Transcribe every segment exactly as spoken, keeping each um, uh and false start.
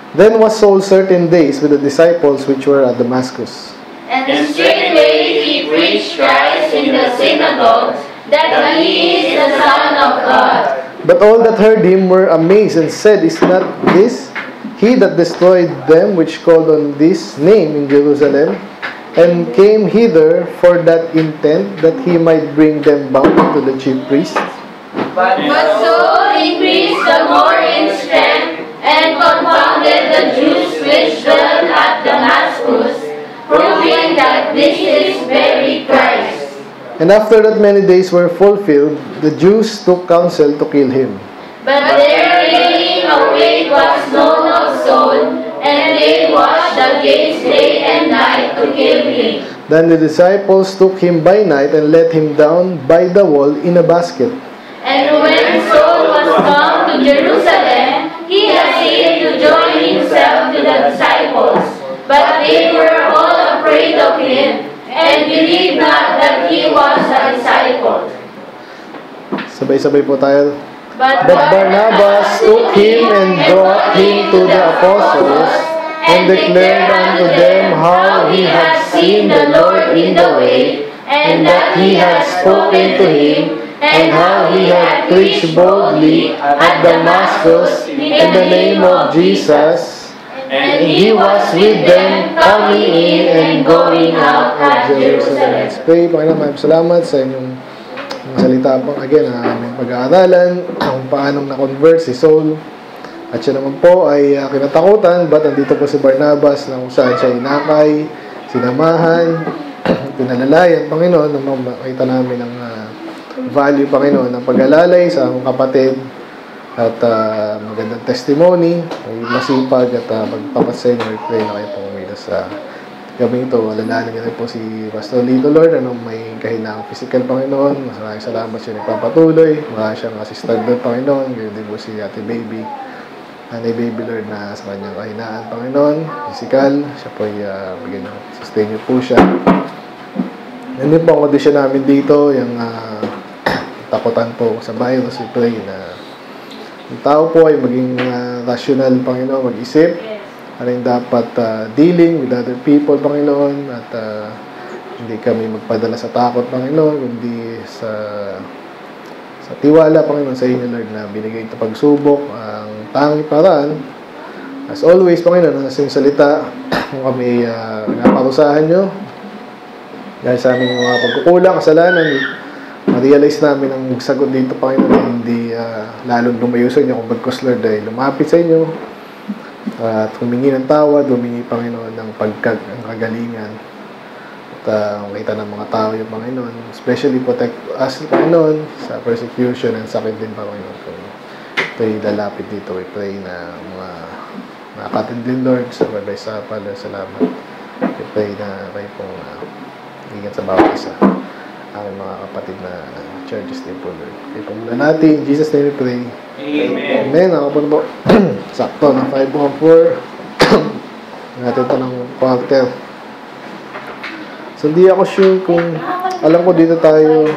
Then was Saul certain days with the disciples which were at Damascus. And straightway he preached Christ in the synagogues, that he is the Son of God. But all that heard him were amazed, and said, Is not this he that destroyed them which called on this name in Jerusalem, and came hither for that intent, that he might bring them bound to the chief priests? But Saul increased the more in strength, and confounded the Jews which dwelt at Damascus, proving that this is very Christ. And after that many days were fulfilled, the Jews took counsel to kill him. But their laying await was known of Saul, and they watched the gates day and night to kill him. Then the disciples took him by night and let him down by the wall in a basket. And when Saul was come to Jerusalem, he essayed to join himself to the disciples. But they were all afraid of him, and believed not that he was a disciple. Sabay-sabay po tayo. But, But Barnabas took him and brought him to the apostles, and declared unto them how he had seen the Lord in the way, and that he had spoken to him, and how he had preached boldly at Damascus in the name of Jesus. And he was with them, coming in and going out of Jerusalem. Let's pray. Panginoon, maraming salamat sa inyong mga salita pang again na aming pag-aaralan kung paanong na-convert si Saul. At siya naman po ay uh, kinatakutan, but andito po si Barnabas na kung saan siya inakay, sinamahan, pinalalayan, Panginoon, na makita namin ang uh, value, Panginoon, ng pag-alalay sa aming kapatid. At uh, magandang testimony, masipag at uh, magpapasay na pray na kayo pong umilas sa gabi ito. Alalahanin niyo rin po si Pastor Lito, Lord, anong may kahinang physical, Panginoon. Maraming salamat siya nagpapatuloy. Marami siyang assistant doon, Panginoon. Ganyan din po si Ate Baby. Nanay Baby, Lord, na sa kanyang kahinaan, Panginoon. Physical, siya po ay uh, bigyan niyo, sustain niyo po siya. Yan din po ang audition namin dito, yung uh, takutan po sa virus, we pray na ang tao po ay maging uh, rational, Panginoon, mag-isip. Ano yung dapat uh, dealing with other people, Panginoon. At uh, hindi kami magpadala sa takot, Panginoon, kundi sa sa tiwala, Panginoon, sa inyo, Lord, na binigay ito pagsubok. Ang tanging paraan, as always, Panginoon, sa inyong salita, kung kami uh, naparusahan nyo, dahil sa aming mga pagkukulang, kasalanan, ma-realize namin ang sagot dito, Panginoon, na hindi uh, lalong lumayo sa inyo kung bagkos, Lord, ay lumapit sa inyo at uh, humingi ng tawad, humingi, Panginoon, ng pagkag, ng kagalingan at uh, makita ng mga tao yung Panginoon, especially protect us, Panginoon, sa persecution and sakit din, Panginoon. Ito'y lalapit dito, we pray na mga nakakatin din, Lord, sa babay sa Father, salamat. We pray na kayo pong uh, higit sa bawat isa aming mga kapatid na churches din po, Lord. Kaya po mula natin, in Jesus' name we pray. Amen. Amen. Ako po na po. Sakto na five oh four. Natin ito ng quarter. So, hindi ako sure kung alam ko dito tayo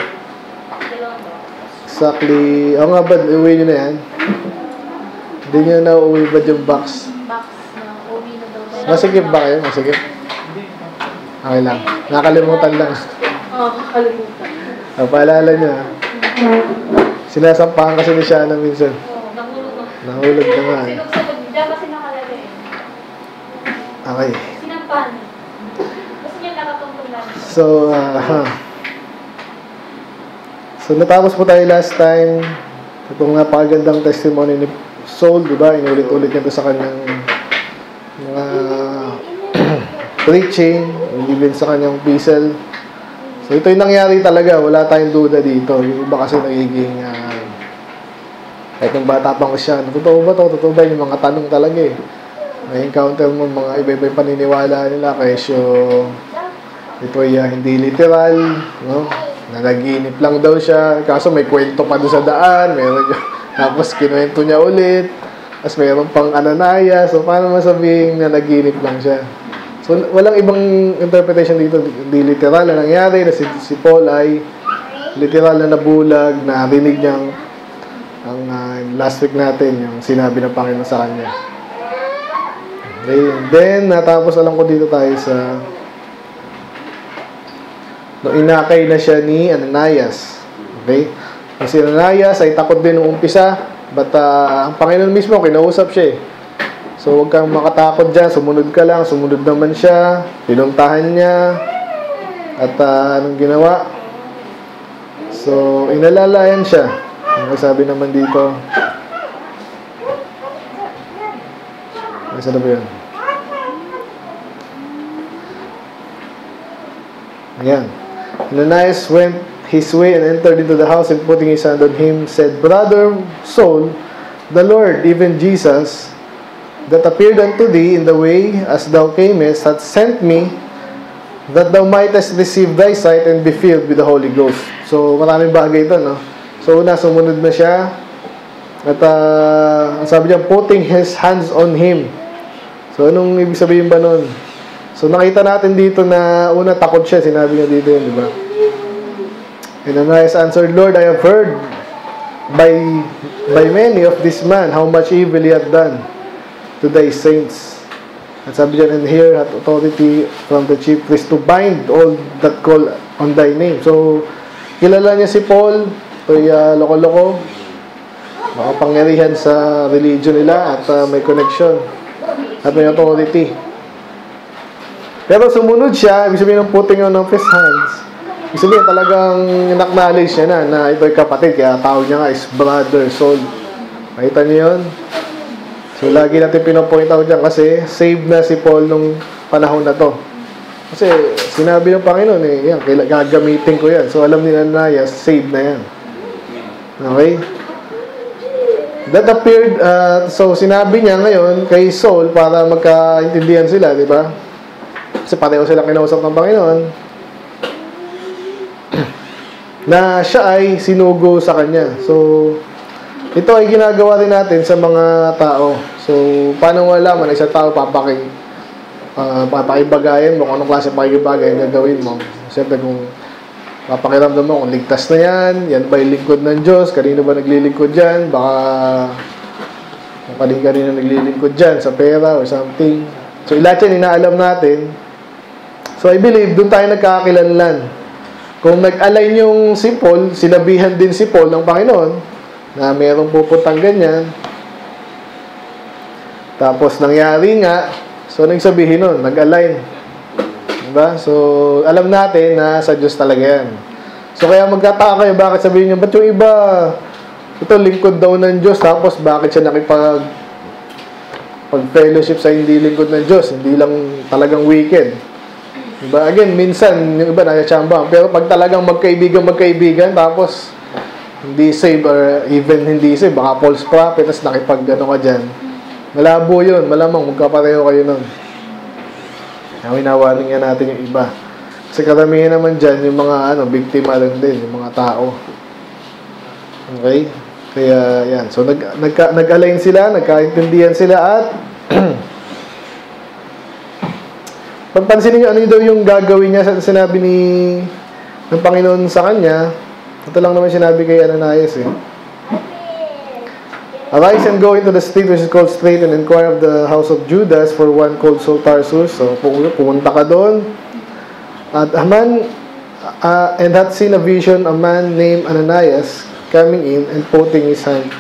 exactly. Ako nga ba, uwi nyo na yan? Hindi nyo na uwi ba yung box? Box na uwi na daw. Masigip ba kayo? Masigip? Okay lang. Nakalimutan lang. Oo, oh, kakalimutan. Ah, paalala niya. Sinasampahan kasi ni Shana minsan. Oo, nahulog na. Nahulog na nga. Sinugsagot, diyan kasi nakalagay. Okay. Sinampahan. Gusto niya nakatungtong lang. So, uh, huh. So, natapos po tayo last time. Itong napakagandang testimony ni Saul, di ba? Inulit-ulit niya ito sa kanyang mga preaching, hindi din sa kanyang epistle. So, ito yung nangyari talaga. Wala tayong duda dito. Yung iba kasi nagiging uh, kahit nung bata pang siya, totoo ba to? Totoo ba? Yung mga tanong talaga eh. May encounter mo mga iba-iba yung paniniwala nila. Kaya ito ay uh, hindi literal, no? Nanaginip lang daw siya. Kaso may kwento pa doon sa daan. Meron yung, tapos kinuwento niya ulit. Tapos mayroon pang ananaya. So, paano masabing nanaginip lang siya? So, walang ibang interpretation dito. Hindi literal na nangyari na si, si Paul ay literal na nabulag, na narinig niyang ang uh, last week natin, yung sinabi ng Panginoon sa kanya. Okay. Then, natapos alam ko dito tayo sa no, inakay na siya ni Ananias. Okay? Kasi Ananias ay takot din nung umpisa, but uh, ang Panginoon mismo, kinausap siya eh. So, huwag kang makatakot dyan. Sumunod ka lang. Sumunod naman siya. Pinuntahan niya. At uh, anong ginawa? So, inalalayan siya. Ang sabi naman dito. Isa na ba yun? Ayan. Ananias went his way and entered into the house, and putting his hand on him, said, Brother Saul, the Lord, even Jesus, that appeared unto thee in the way as thou camest, hath sent me, that thou mightest receive thy sight and be filled with the Holy Ghost. So, maraming bagay ito, no? So, una, sumunod na siya. At, uh, sabi niya, putting his hands on him. So, anong ibig sabihin ba nun? So, nakita natin dito na, una, takot siya. Sinabi niya dito yun, di ba? And Ananias answered, Lord, I have heard by, by many of this man how much evil he hath done to thy saints. At sabi niya, and here hath authority from the chief priest to bind all that call on thy name. So, kilala niya si Paul, ito'y uh, loko-loko, makapangyarihan sa religion nila at uh, may connection at may authority. Pero sumunod siya, ibig sabihin ng putting on of his hands, ibig sabihin talagang acknowledge niya na na ito'y kapatid, kaya tawag niya nga is Brother Saul. Makita niyo yun? So, lagi natin pinopoint out dyan kasi saved na si Paul nung panahon na to. Kasi sinabi ng Panginoon eh, yan, gagamitin ko yan. So, alam ni Ananias, saved na yan. Okay? That appeared, uh, so sinabi niya ngayon kay Saul para magkaintindihan sila, di ba? Kasi pareho sila kinausap ng Panginoon na siya ay sinugo sa kanya. So, ito ay ginagawa rin natin sa mga tao. So, paano mo alaman na isang tao papaki, uh, papakibagayan mo kung anong klase pakibagay ang gagawin mo? Siyempre, kung papakiramdam mo kung ligtas na yan, yan ba yung lingkod ng Diyos? Kanino ba naglilingkod dyan? Baka kanino kanino naglilingkod dyan sa pera or something. So, lahat yan inaalam natin. So, I believe, doon tayo nagkakakilanlan. Kung nag-align yung si Paul, sinabihan din si Paul ng Panginoon na mayroong pupuntang ganyan. Tapos, nangyari nga. So, anong sabihin nun? Nag-align. Diba? So, alam natin na sa Diyos talaga yan. So, kaya magkataka kayo, bakit sabihin nyo, ba't yung iba, ito, lingkod daw ng Diyos, tapos bakit siya nakipag pag-fellowship sa hindi lingkod ng Diyos, hindi lang talagang wicked. Diba? Again, minsan, yung iba nasa-chamba. Pero pag talagang magkaibigan, magkaibigan, tapos hindi save or even hindi save, baka false prophet, tapos nakipag-ano ka dyan. Malabo yun. Malamang magkapareho kayo nun. Hinawaling nga natin yung iba. Kasi karamihan naman dyan, yung mga ano, biktima lang din, yung mga tao. Okay? Kaya, yan. So, nag, nagka, nag-align sila, nagkaintindihan sila, at pagpansinin nyo, ano daw yung gagawin niya sa sinabi ni ng Panginoon sa kanya. Ito lang naman sinabi kay Ananias eh. Arise and go into the street which is called Straight, and inquire of the house of Judas for one called Saul Tarsus. So, pumunta ka doon. At a man, uh, and had seen a vision, a man named Ananias coming in and putting his hand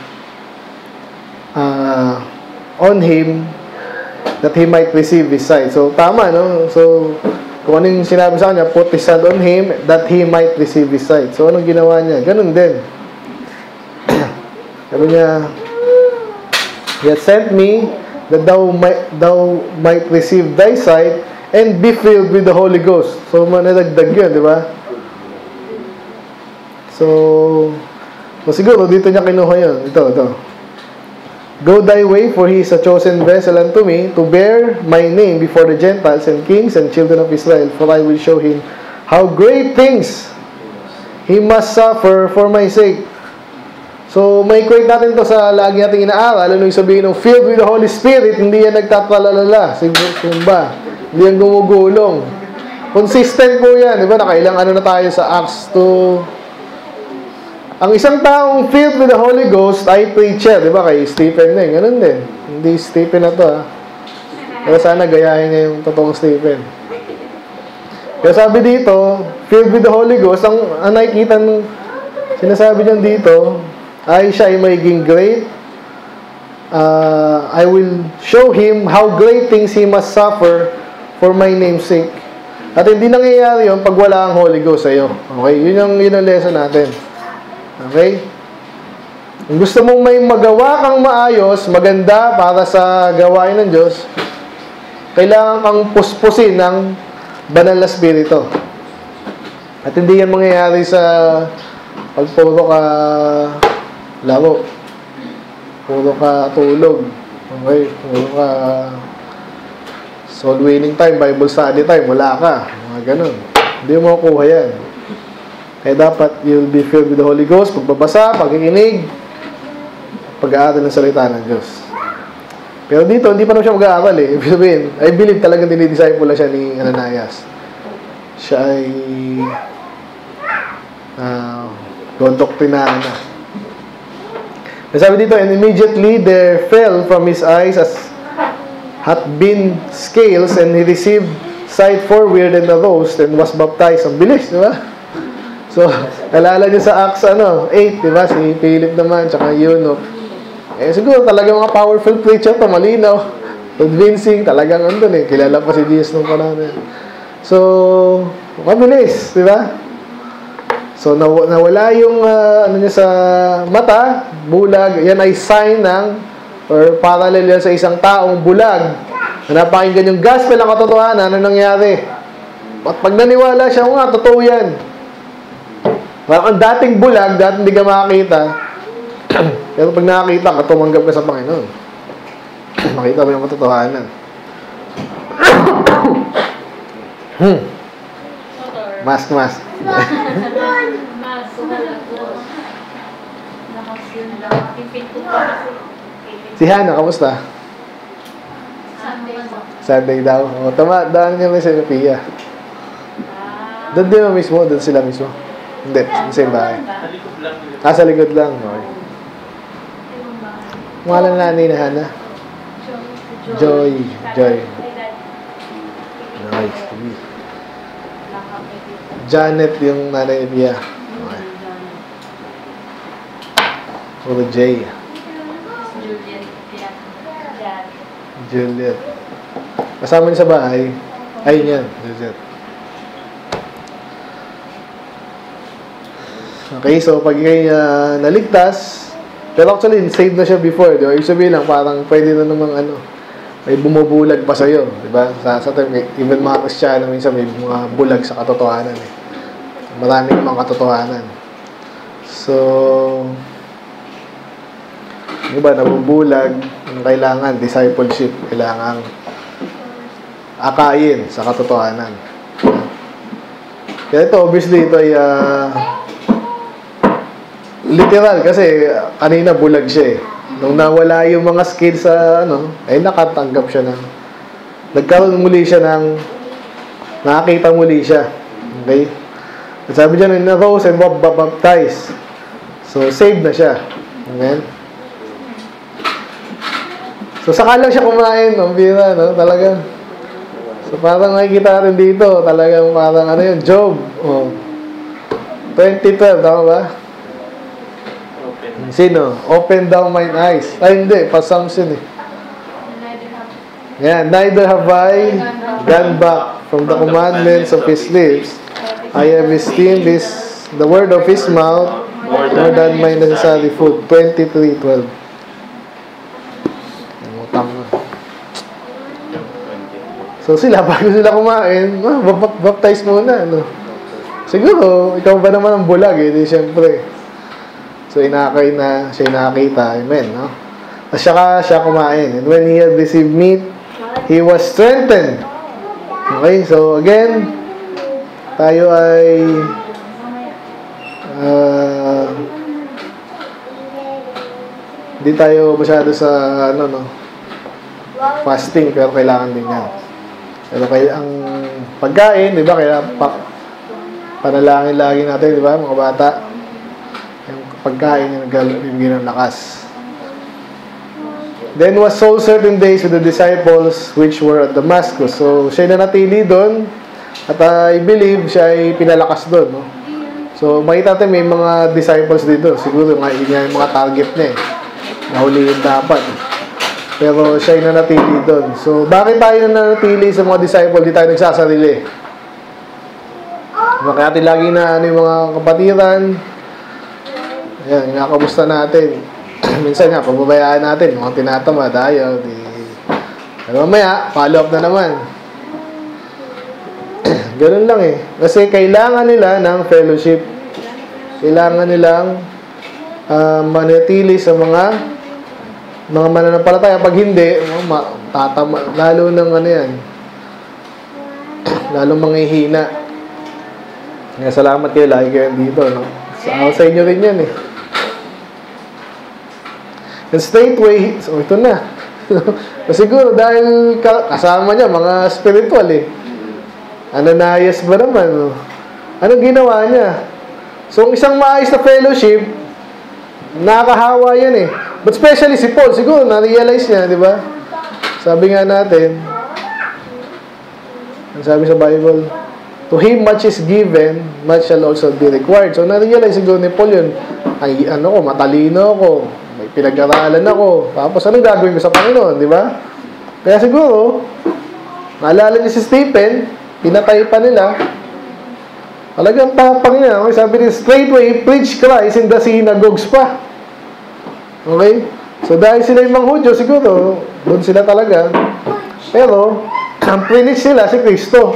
uh, on him, that he might receive his sight. So, tama, no? So, kung ano yung sinabi sa kanya, put his hand on him, that he might receive his sight. So, anong ginawa niya? Ganun din. Sabi niya, he hath sent me, that thou might, thou might receive thy sight, and be filled with the Holy Ghost. So, manadagdag yun, di ba? So, so, siguro, dito niya kinuha yun. Ito, ito. Go thy way, for he is a chosen vessel unto me, to bear my name before the Gentiles and kings and children of Israel, for I will show him how great things he must suffer for my sake. So, may equate natin to sa lagi natin inaaral. Ano yung sabihin ng filled with the Holy Spirit, hindi yan nagtatralalala. Simba. Hindi yan gumugulong. Consistent po yan. Diba? Nakailang ano na tayo sa Acts two. Ang isang taong filled with the Holy Ghost ay preacher, di ba? Kay Stephen din, ganun din. Hindi Stephen na to, ha? Kaya sana gayahin niya yung totoong Stephen. Kaya sabi dito, filled with the Holy Ghost, ang, ang nakikita ng sinasabi niyan dito, ay siya ay magiging great. Uh, I will show him how great things he must suffer for my name's sake. At hindi nangyayari yun pag wala ang Holy Ghost sa'yo. Okay? Yun yung, yun ang lesson natin. Okay? Kung gusto mong may magawa kang maayos, maganda para sa gawain ng Diyos, kailangan kang puspusin ng banal na spirito. At hindi yan mangyayari sa pag puro ka laro, puro ka tulog, okay, puro ka soul winning time, Bible study time, wala ka, mga ganun. Hindi mo makuha yan. Kaya dapat you'll be filled with the Holy Ghost, pagbabasa, pagkikinig, pag-aaral ng salita ng Diyos. Pero dito, hindi pa naman siya mag-aaral eh. Ibig sabihin, I believe talagang dinidisciple lang siya ni Ananias. Siya ay uh, gondoktrinahan na. Sabi dito, and immediately there fell from his eyes as hath been scales, and he received sight forward and arose and was baptized. Ang bilis, di ba? So, nalala niyo sa Acts ano, eight, di ba? Si Philip naman, tsaka Eunuch. Eh, siguro talagang mga powerful preacher to, malinaw. Convincing, talagang andun eh. Kilala pa si Jesus nung panahon eh. So, mabilis, di ba? So, naw nawala yung uh, ano niya sa mata, bulag. Yan ay sign ng, or parallel yan sa isang taong bulag. Na napakinggan yung gospel ng katotohanan, ano nangyari? At pag naniwala siya, nga, totoo yan. Parang ang dating bulag, dating hindi ka makakita, pero pag nakakita ka, tumanggap ka sa Panginoon. Makita mo yung katotohanan. hmm. Mask, mask. Si Hana, kamusta? Sunday daw. O, tama, daan niya may sa Pia. Doon din mo mismo, doon sila mismo. Hindi, sa same bahay. Ah, sa likod lang. Okay. Pangalan na nanay na Hana? Joy. Joy. Nice. Janet yung nanay ni Pia. Okay. Puro J. Juliet. Kasama niya sa bahay. Ayun yan. Juliet. Okay, so pag kayo uh, naligtas, pero actually, saved na siya before, di ba? Ibig sabihin lang, parang pwede na namang ano, may bumubulag pa sa'yo, di ba? Sa, sa time, even mga Kristiyano, minsan may mga bulag sa katotohanan eh. Marami namang katotohanan. So, di ba, nabubulag, ang kailangan, discipleship, kailangan akayin sa katotohanan. Kaya ito, obviously, ito ay uh, literal kasi kanina bulag siya eh. Nung nawala yung mga skills sa ano, ay nakatanggap siya ng nagkaroon muli siya ng nakakita muli siya. Okay? At sabi dyan, na rose and baptized. So, saved na siya. Amen? So, saka lang siya kumain. Ang bira, no? Talaga. So, parang nakikita rin dito. Talagang parang ano yun, Job. Oh. twenty twelve, tama ba? Sino? Open down mine eyes. Ay, hindi. Pa-Psalms yun eh. Yeah, neither have I gone back from the commandments of his lips. I have esteemed his, the word of his mouth more than my necessary food. twenty-three twelve. Umutang na. So sila, bago sila kumain, ah, baptize muna. No? Siguro, ikaw ba naman ang bulag eh. Di syempre. So, inakay na siya nakakita. Amen, no? At saka siya kumain. And when he had received meat, he was strengthened. Okay, so again, tayo ay uh, hindi tayo masyado sa ano, no? Fasting, pero kailangan din yan. Pero kaya ang pagkain, di ba? Kaya pa, panalangin lagi natin, di ba, mga bata? Pagkain yung nagbibigay ng lakas. Then was Saul certain days with the disciples which were at Damascus. So, siya na natili doon. At uh, I believe siya ay pinalakas doon. No? So, makita natin may mga disciples dito. Siguro nga yun yung mga target niya eh. Nahuliin dapat. Pero siya ay nanatili doon. So, bakit tayo nanatili sa mga disciple? Di tayo nagsasarili. Kaya natin lagi na ano yung mga kapatiran. Ayan, inakamusta natin. Minsan nga, pababayaan natin. Mga tinatamad, ayaw. Di... Pero mamaya, follow up na naman. Ganun lang eh. Kasi kailangan nila ng fellowship. Kailangan nilang uh, manatili sa mga mga mananampalataya. Pag hindi, ma, tatama, lalo ng ano yan, lalo manghihina. Kaya salamat kayo, lagi kayo dito. No? Sa, sa inyo rin yan eh. And straightway, so ito na. Siguro dahil kasama niya, mga spiritual eh. Ananias ba naman? No? Anong ginawa niya? So, isang maayos na fellowship, nakakahawa yan eh. But especially si Paul, siguro na-realize niya, di ba? Sabi nga natin, ang sabi sa Bible, to him much is given, much shall also be required. So, na-realize siguro ni Paul yun, ay, ano ko, matalino ako, may pinag-aralan ako, tapos anong gagawin ko sa Panginoon, di ba? Kaya siguro, naalala niya si Stephen, pinatay pa nila, talagang tapang niya. Okay, sabi niya, straightway, preach Christ in the synagogues pa. Okay? So, dahil sila yung mga Hudyo, siguro, doon sila talaga. Pero, ang preach nila, si Kristo.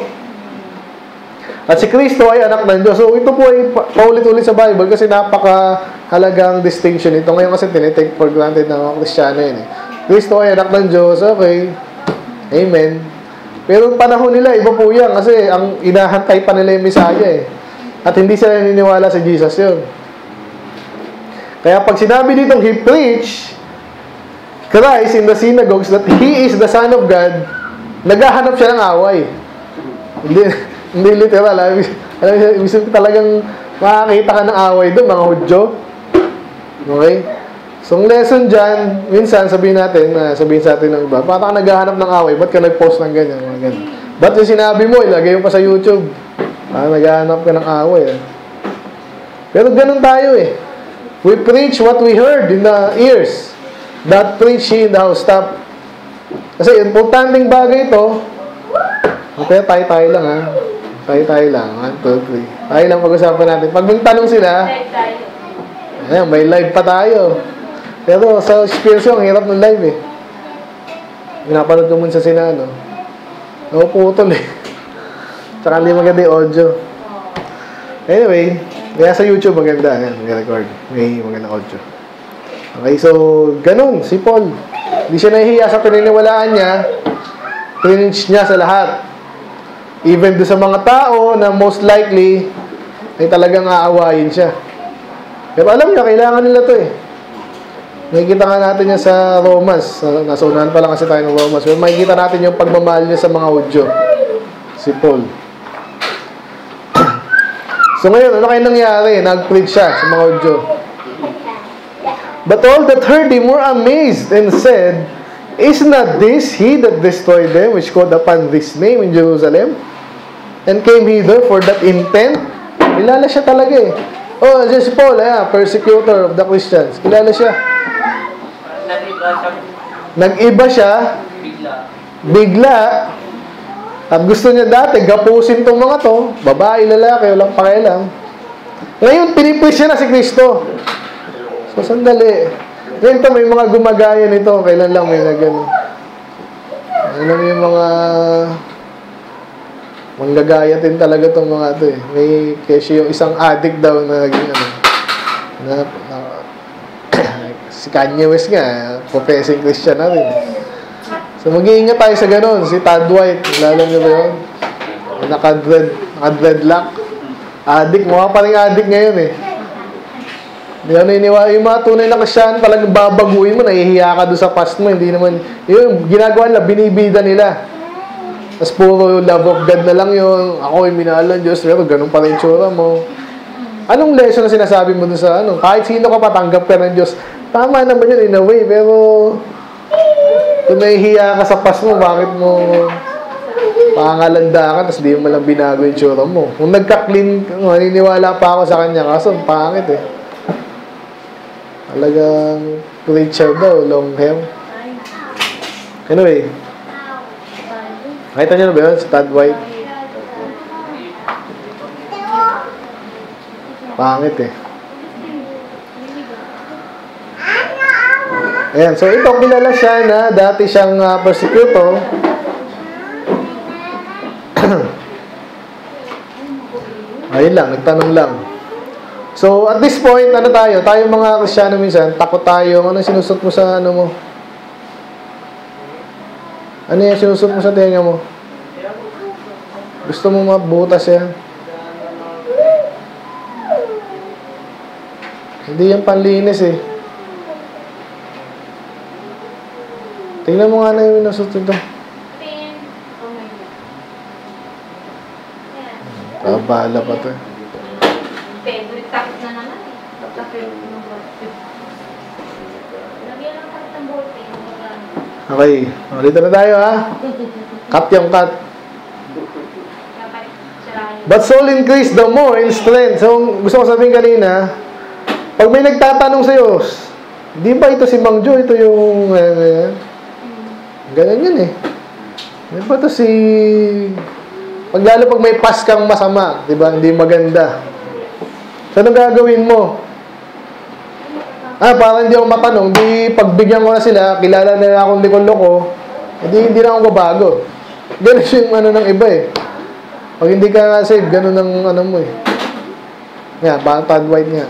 At si Kristo ay anak ng Diyos. So, ito po ay paulit-ulit sa Bible kasi napaka-halagang distinction ito. Ngayon kasi tinitake for granted ng mga Kristiyano yun eh. Kristo ay anak ng Diyos. Okay. Amen. Pero panahon nila, iba po yan kasi ang inahantay pa nila yung Messiah eh. At hindi sila naniniwala sa Jesus yun. Kaya pag sinabi ditong he preached Christ in the synagogues that He is the Son of God, naghahanap siya ng away. Hindi, hindi literal. Alam mo, talagang makakita ka ng away doon, mga Hudyo. Okay? So, ang lesson dyan, minsan sabihin natin, uh, sabihin sa atin ng iba, parang naghahanap ng away, ba't ka nag-post ng ganyan? Mga ganyan. Ba't yung sinabi mo, ilagay mo pa sa YouTube? Ah, naghahanap ka ng away. Eh. Pero ganun tayo eh. We preach what we heard in the ears. That preach ye in the housetop. Kasi importanteng bagay ito, okay, tayo-tayo lang ha. Tayo-tayo lang. One, two, three. Tayo lang pag-usapan natin. Pag may tanong sila, ayan, may live pa tayo. Pero sa experience ang hirap ng live eh. Pinapanood ko muna sa sina, no? Napuputol eh. Tsaka hindi maganda yung audio. Anyway, kaya sa YouTube maganda. Ayan, may record. May maganda audio. Okay, so, ganun, si Paul. Hindi siya nahihiya sa pininiwalaan niya. Preach niya sa lahat. Even do sa mga tao na most likely ay talagang aawayin siya. Pero alam niya, kailangan nila to eh. Nakikita nga natin yan sa Romans. Nasa unahan pa lang kasi tayo ng Romans. Pero makikita natin yung pagmamahal niya sa mga Hudyo. Si Paul. So ngayon, ano kayo nangyari? Nag-preach siya sa mga Hudyo. But all that heard him were amazed and said, is not this he that destroyed them, which called upon this name in Jerusalem, and came hither for that intent? Kilala siya talaga eh. Oh, dyan si Paul, eh, persecutor of the Christians. Kilala siya. Nag-iba siya. Bigla. At gusto niya dati, gapusin tong mga to. Babae, lalaki, walang pakialam. Ngayon, pinipush siya na si Kristo. So, sandali. Ngayon to, may mga gumagaya nito. Kailan lang may nagano. Alam yung mga manggagaya din talaga tong mga to eh. May kasi yung isang addict daw na naging ano. Na, na si Kanye West nga, professing Christian na rin. So, mag-iingat tayo sa ganun. Si Todd White, lalo nyo ba yun? Naka-dread, naka-dreadlock. Addict, mukha pa rin addict ngayon eh. Hindi ano iniwa, yung mga tunay na Christian, talagang babaguhin mo, nahihiya ka doon sa past mo. Hindi naman, yun, ginagawa nila, binibida nila. Tapos puro love of God na lang yun. Ako yung minahal ng Diyos, pero ganun pa rin tsura mo. Anong lesson na sinasabi mo dun sa ano? Kahit sino ka patanggap ka ng Diyos. Tama naman yun in a way, pero Kung nahihiya ka sa pas mo, bakit mo pangalanda ka, tapos di mo lang binago yung tsura mo. Kung nagka-clean, maniniwala pa ako sa kanya, kaso pangit eh. Talagang preacher daw, long hair. Anyway, nakita niyo na ba yun? Si Tad White. Pangit eh. Ayan, so ito, kilala siya na dati siyang uh, persecutor. Ayun lang, nagtanong lang. So, at this point, ano tayo? Tayo mga Kristiyano minsan, takot tayo. Ano sinusot mo sa ano mo? Ano yung sinusot mo sa tenga mo? Gusto mo mabutas yan? Hindi yan panlinis eh. Tingnan mo nga na yung nasot ito. Kabala pa ito. Favorite topic na naman eh. Top-top ng ballpen. Lagyan lang tapos ng ballpen. Okay. Dito na tayo ha. Cut yung cut. But soul increase the more in strength. So, gusto ko sabihin kanina, pag may nagtatanong sa'yo, di ba ito si Mang Jo? Ito yung... Uh, ganyan yun eh. Di ba ito si... Pag lalo pag may pas kang masama, di ba? Hindi maganda. So, ano gagawin mo? Ah, parang hindi ako matanong. Di pagbigyan ko na sila, kilala na akong likon-loko, hindi, hindi na ako babago. Ganun yung ano ng iba eh. Pag hindi ka save, ganun ang ano mo eh. Nga, parang Tad White nga.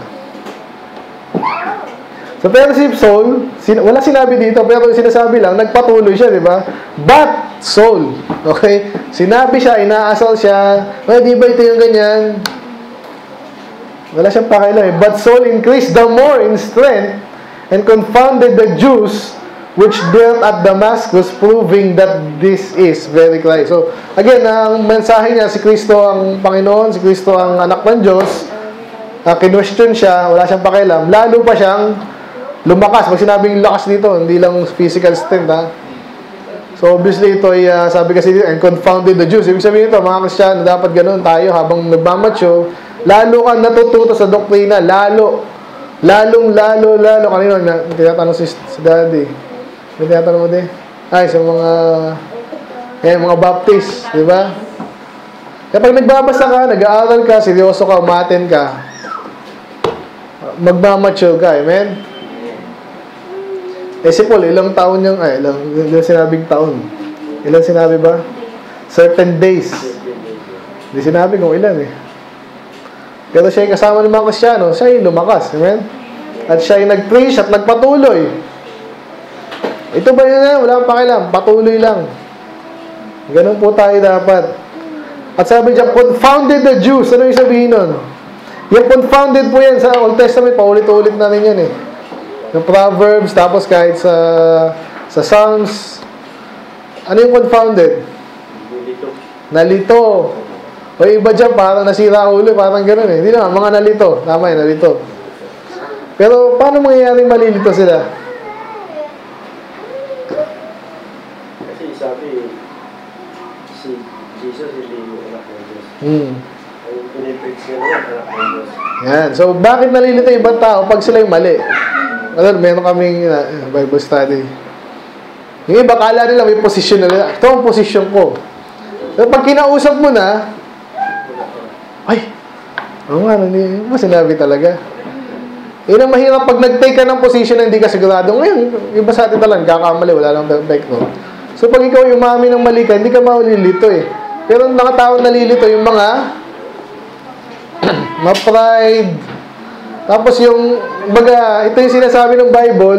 So, pero si Saul, sin wala sinabi dito, pero sinasabi lang, nagpatuloy siya, di ba? But Saul, okay? Sinabi siya, inaasal siya, ay, di ba ito yung ganyan? Wala siyang pakialam eh. But Saul increased the more in strength and confounded the Jews which dwelt at Damascus, proving that this is very Christ. So, again, ang mensahe niya, si Kristo ang Panginoon, si Kristo ang anak ng Diyos, uh, kinwestiyon siya, wala siyang pakialam, lalo pa siyang lumakas. Pag sinabing lakas dito, hindi lang physical strength, ha? So, obviously, ito ay, uh, sabi kasi dito, and confounded the Jews. Ibig sabihin ito, mga Kristiyano, dapat ganun tayo habang nagmamacho, lalo kang natututo sa doktrina, lalo, lalong, lalo, lalo, kanino, tinatanong si, si Daddy, may tinatanong mo din, ay, sa mga, eh, mga Baptist, di ba? Kapag nagbabasa ka, nag-aaral ka, seryoso ka, umaten ka, magmamature ka, amen? Eh, si Paul, ilang taon niyang, ay, ilang, ilang sinabing taon? Ilang sinabi ba? Certain days. Hindi sinabi kung ilan eh. Pero siya yung kasama ng mga Kristiyano, siya yung lumakas, amen? At siya yung nag-preach at nagpatuloy. Ito ba yun eh? Wala kang pakialam. Patuloy lang. Ganun po tayo dapat. At sabi niya, confounded the Jews. Ano yung sabihin nun? Yung confounded po yan sa Old Testament. Paulit-ulit na rin yan eh. Yung Proverbs, tapos kahit sa sa Psalms. Ano yung confounded? Nalito. Nalito. O iba dyan, parang nasira ulo. Parang ganun eh. Hindi naman, mga nalito. Tama yun, nalito. Pero paano mangyayaring malilito sila? Sabi, si Jesus hindi yung anak ng Diyos. Hmm. Ang pinipreach niya naman, anak ng Diyos. Yan. So, bakit nalilito yung ibang tao pag sila yung mali? Ano, meron kaming uh, Bible study. Yung iba, kala nila may posisyon na nila. Ito ang posisyon ko. So, pag kinausap mo na, ay, ano nga, hindi mo sinabi talaga. Yun ang mahirap pag nag-take ka ng position na hindi ka sigurado. Ngayon, iba sa atin talaga, kakamali, wala lang perfect, no? So, pag ikaw yung umami ng mali ka, hindi ka maulilito eh. Pero ang nakataong nalilito, yung mga ma-pride. Tapos yung, baga, ito yung sinasabi ng Bible,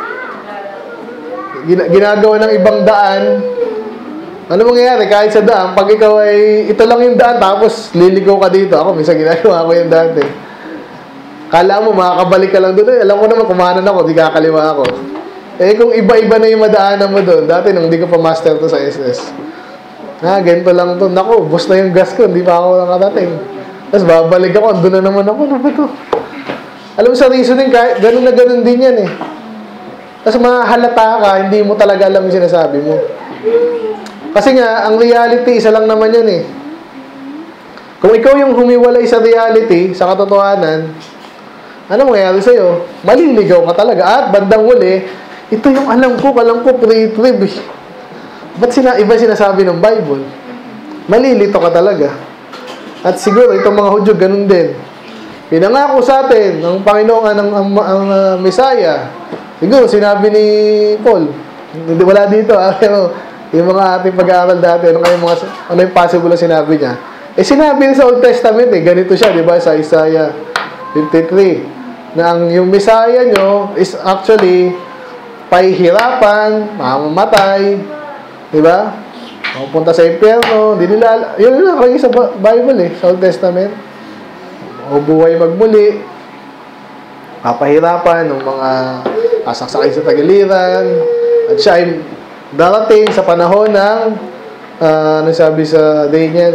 gina ginagawa ng ibang daan. Ano mangyayari? Kahit sa daan, pag ikaw ay, ito lang yung daan, tapos liligaw ka dito. Ako, minsan ginagawa ko yung daan eh. Kala mo, makakabalik ka lang doon. Eh, alam mo naman, kumanan ako, di kakaliwa ako. Eh, kung iba-iba na yung madaanan mo doon, dati nung hindi ko pa master to sa S S. Ha, ganito lang to. Naku, bus na yung gas ko, hindi pa ako nakadating. Tapos babalik ako, doon na naman ako, ano ba to? Alam mo sa reasoning, kahit ganun na ganun din yan eh. Tapos mahalata ka, hindi mo talaga alam yung sinasabi mo. Kasi nga, ang reality, isa lang naman yun eh. Kung ikaw yung humiwalay sa reality, sa katotohanan, ano mangyayari sa'yo? Maliligaw ka talaga. At bandang huli, ito yung alam ko, alam ko, pre-trib. Ba't sina, iba sinasabi ng Bible? Malilito ka talaga. At siguro, itong mga Hudyo, ganun din. Pinangako sa atin, ng Panginoon, ang, ang, ang uh, Messiah. Siguro, sinabi ni Paul, hindi wala dito, ah, pero yung mga ating pag-aaral dati, ano, kayo mga, ano yung possible na sinabi niya? Eh, sinabi sa Old Testament, eh, ganito siya, di ba, sa Isaiah fifty-three, na ang yung Messiah nyo is actually pahihirapan, mamamatay, di ba? Pupunta sa impyerno, di nila, yun yun nakalagay sa Bible eh, sa Old Testament. O buhay magmuli, papahirapan ng mga kasaksakay sa tagiliran, at siya ay darating sa panahon ng uh, ano sabi sa Daniel,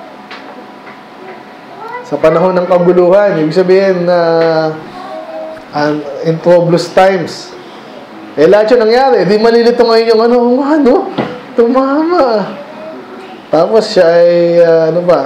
sa panahon ng kaguluhan, ibig sabihin na uh, in troublous times. Eh lahat yun nangyari, di malilito ngayon yung ano, ano, tumama. Tapos siya ay uh, ano ba,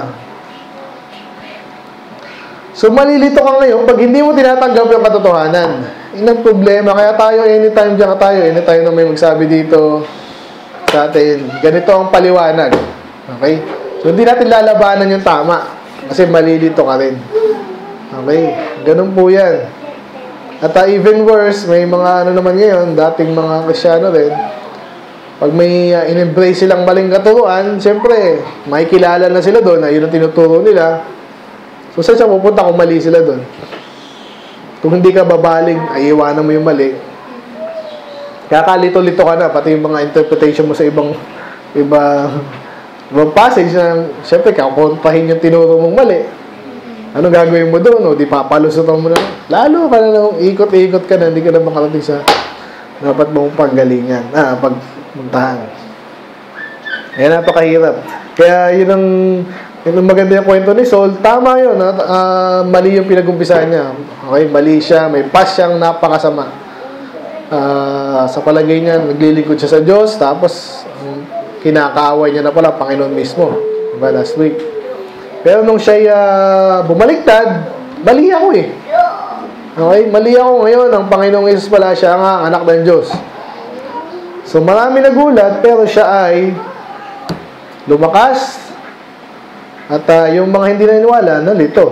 so malilito ka ngayon pag hindi mo tinatanggap yung katotohanan. Yun ang problema. Kaya tayo anytime diyan ka tayo, anytime na may magsabi dito sa atin, ganito ang paliwanag. Okay? So hindi natin lalabanan yung tama kasi malilito ka rin. Okay? Ganun po yan. At uh, even worse, may mga ano naman ngayon, dating mga Kristyano rin, pag may uh, in-embrace silang maling katuruan, siyempre, may kilala na sila doon na yun ang tinuturo nila. So, saan siya pupunta kung mali sila doon? Kung hindi ka babaling, ay iwanan mo yung mali. Kakalito-lito ka na, pati yung mga interpretation mo sa ibang iba, ibang passage na, siyempre, kakontrahin yung tinuro mong mali. Anong gagawin mo doon? O, di papalusutan mo na. Lalo ka na nung ikot-ikot ka na, hindi ka na makarating sa dapat mong panggalingan. Ah, pagpuntahan. Ayan, napakahirap. Kaya, yun ang yung maganda yung kwento ni Saul, tama yun. Uh, mali yung pinag-umpisahan niya. Okay, mali siya. May pas siyang napakasama. Uh, sa palagay niya, naglilingkod siya sa Diyos. Tapos, um, kinakaaway niya na pala Panginoon mismo. Diba, last week. Pero nung siya uh, bumaliktad, mali ako eh. Okay, mali ako ngayon. Ang Panginoong Jesus pala, siya ang anak ng Diyos. So, marami nagulat, pero siya ay lumakas. At uh, yung mga hindi naniniwala, nalito.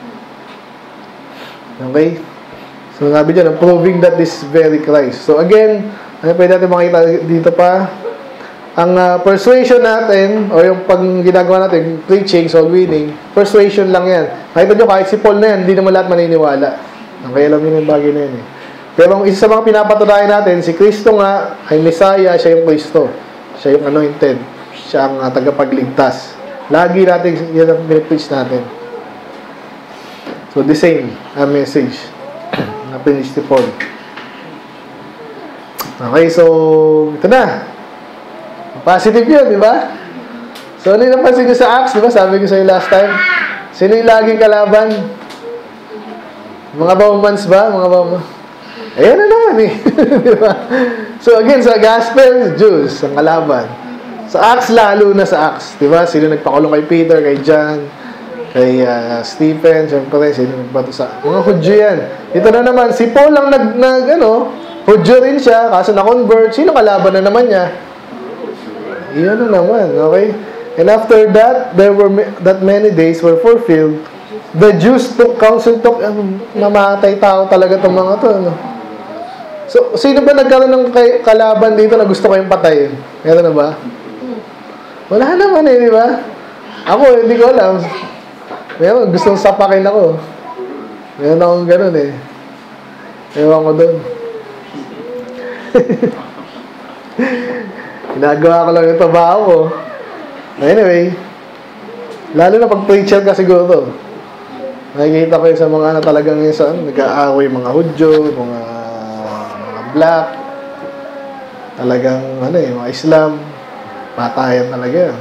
Okay? So, sabi dyan, proving that this very Christ. So, again, ano pwede natin makita dito pa? Ang uh, persuasion natin, o yung pag ginagawa natin, preaching, soul winning, persuasion lang yan. Nakita nyo, kahit si Paul na yan, hindi naman lahat maniniwala. Okay, alam nyo yung bagay na yan eh. Pero isa sa mga pinapatunayan natin, si Kristo nga ay Messiah, siya yung Kristo. Siya yung anointed. Siya ang uh, tagapagligtas. Lagi natin, yan ang pinag-preach natin. So, the same uh, message na preach ni Paul. Okay, so, ito na. Positive yun, di ba? So, ano yung napansin ko sa Acts, di ba? Sabi ko sa'yo last time, sino yung laging kalaban? Mga Romans ba? Mga Romans. Ayan na naman eh. Di ba? So, again, sa Gospel, Jews, ang kalaban. Sa Acts, lalo na sa Acts. Diba? Sino nagpakulong kay Peter, kay John, kay uh, Stephen, siyempre, sino nagbato sa... Mga Hudyo yan. Ito na naman, si Paul lang nag, nag ano, Hudyo rin siya, kaso na-convert. Sino kalaban na naman niya? Iyon na naman, okay? And after that, there were that many days were fulfilled. The Jews took counsel, took, um, namatay tao talaga itong mga to, ano? So, sino ba nagkaroon ng kalaban dito na gusto kayong patayin? Meron na ba? Wala naman eh, di ba? Ako, hindi ko alam. Meron, gustong sapakin ako. Meron akong ganun eh. Ewan ko doon. Ginagawa ko lang yung trabaho ko. Anyway, lalo na pag preacher ka siguro. Nakikita ko yung sa mga na talagang yung saan, nag-aaway mga Hudyo, mga, mga black, talagang ano eh, mga Islam. Patayan talaga.